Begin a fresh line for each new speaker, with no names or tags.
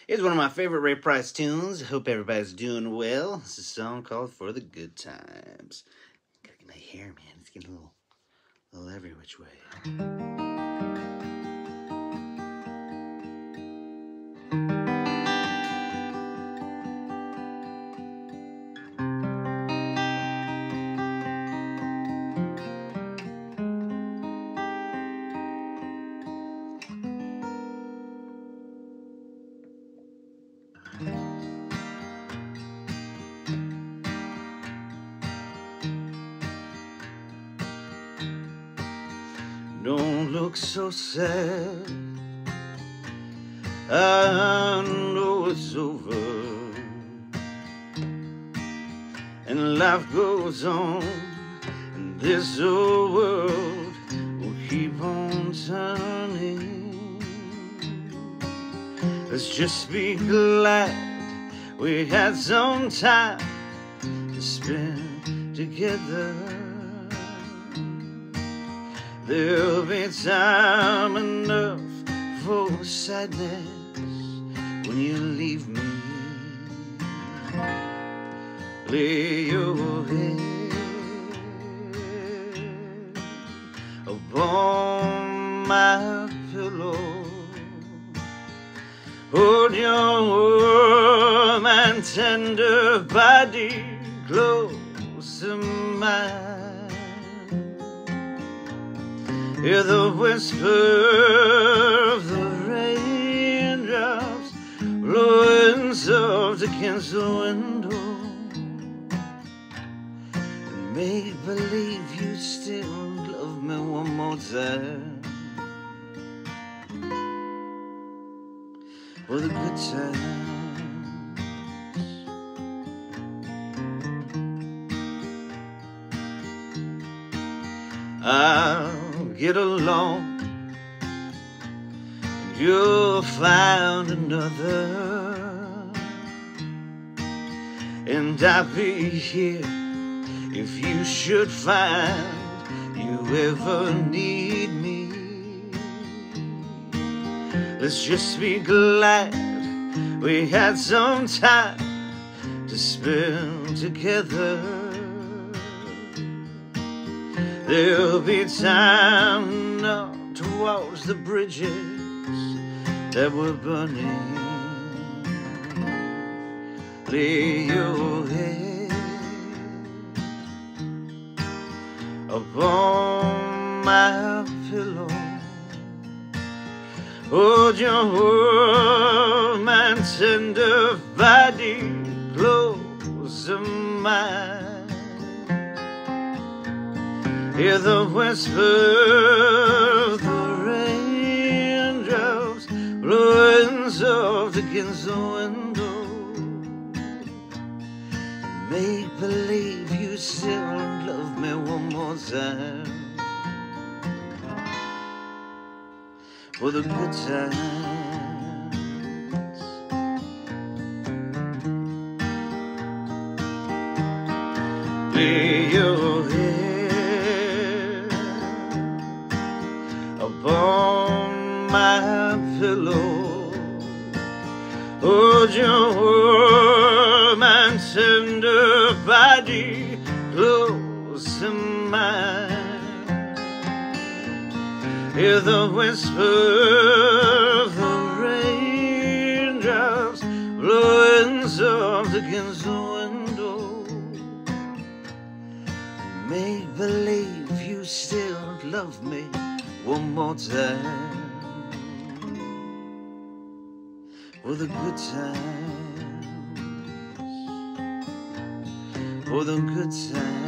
It's one of my favorite Ray Price tunes. Hope everybody's doing well. This is a song called For the Good Times. Gotta get my hair, man. It's getting a little every which way. Don't look so sad, I know it's over, and life goes on, and this old world will keep on turning. Let's just be glad we had some time to spend together. There'll be time enough for sadness when you leave me. Lay your head upon my pillow. Hold your warm and tender body close to mine. Hear the whisper of the raindrops blowing soft against the window, and make believe you still love me one more time. For the good times. I'll get along, and you'll find another, and I'll be here if you should find you ever need me. Let's just be glad we had some time to spend together. There'll be time enough to watch the bridges that were burning. Lay your head upon my pillow. Hold your warm and tender body close to mine. Hear the whisper of the raindrops blowing soft against the window, and make believe you still love me one more time. For the good times. Lay your head upon my pillow. Hold your warm and tender body close to mine. Hear the whisper of the raindrops blowing soft against the window, make believe you still love me one more time. For the good times, for the good times.